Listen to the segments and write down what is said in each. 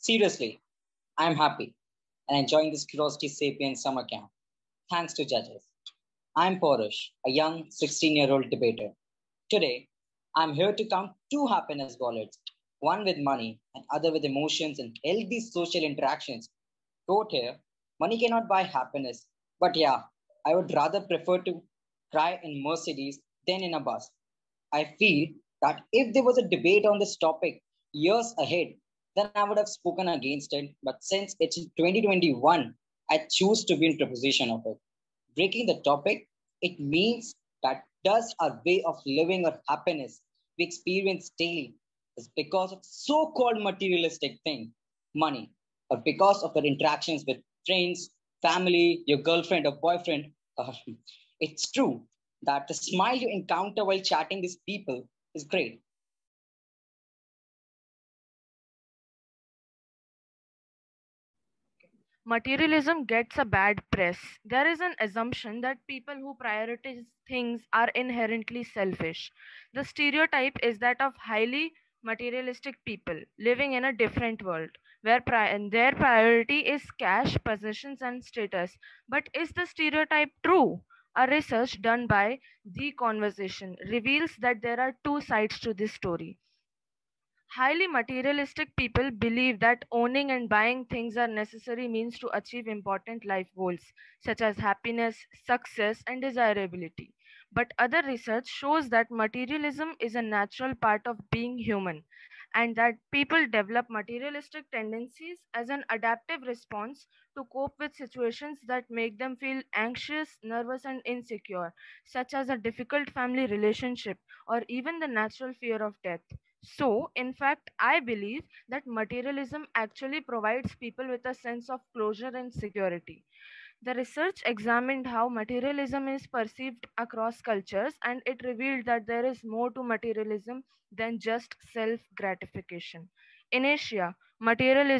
Seriously, I am happy and enjoying this Curiosity Sapiens summer camp. Thanks to judges. I'm Porush, a young 16-year-old debater. Today, I'm here to count two happiness wallets, one with money and other with emotions and healthy social interactions. Quote here, money cannot buy happiness, but yeah, I would rather prefer to cry in Mercedes than in a bus. I feel that if there was a debate on this topic years ahead, then I would have spoken against it. But since it's in 2021, I choose to be in proposition of it. Breaking the topic, it means that does our way of living or happiness we experience daily is because of so-called materialistic thing, money, or because of our interactions with friends, family, your girlfriend or boyfriend. It's true that the smile you encounter while chatting these people is great. Materialism gets a bad press. There is an assumption that people who prioritize things are inherently selfish. The stereotype is that of highly materialistic people living in a different world where their priority is cash, possessions, and status. But is the stereotype true? A research done by The Conversation reveals that there are two sides to this story. Highly materialistic people believe that owning and buying things are necessary means to achieve important life goals such as happiness, success, and desirability. But other research shows that materialism is a natural part of being human and that people develop materialistic tendencies as an adaptive response to cope with situations that make them feel anxious, nervous, and insecure, such as a difficult family relationship or even the natural fear of death. So, in fact, I believe that materialism actually provides people with a sense of closure and security. The research examined how materialism is perceived across cultures, and it revealed that there is more to materialism than just self gratification. In Asia, materialism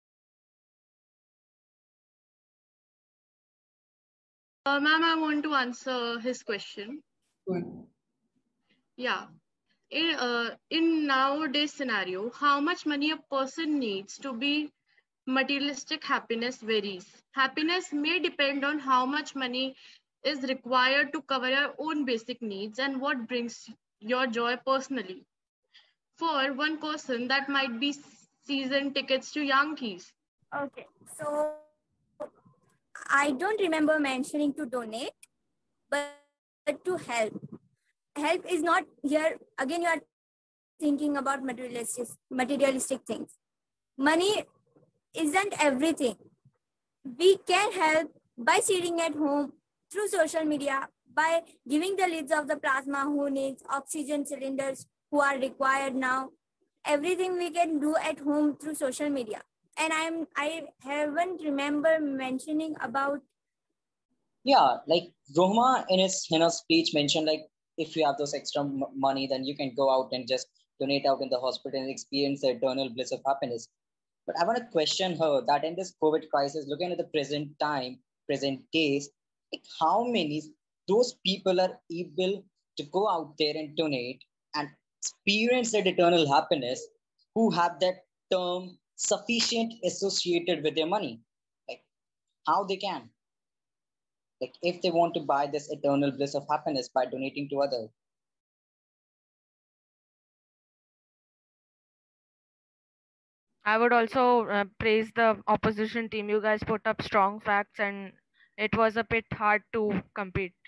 Ma'am, I want to answer his question. Yeah. In nowadays scenario, how much money a person needs to be materialistic happiness varies. Happiness may depend on how much money is required to cover your own basic needs and what brings your joy personally. For one person, that might be season tickets to Yankees. Okay, so I don't remember mentioning to donate, but to help. Help is not here. Again, you are thinking about materialistic things. Money isn't everything. We can help by sitting at home through social media, by giving the leads of the plasma who needs oxygen cylinders who are required now. Everything we can do at home through social media. And I haven't remember mentioning about. Yeah, like Rohma in his speech mentioned like if you have those extra money, then you can go out and just donate out in the hospital and experience the eternal bliss of happiness. But I want to question her that in this COVID crisis, looking at the present time, present case, like how many those people are able to go out there and donate and experience that eternal happiness who have that term sufficient associated with their money? Like how they can? Like if they want to buy this eternal bliss of happiness by donating to others. I would also praise the opposition team. You guys put up strong facts, and it was a bit hard to compete.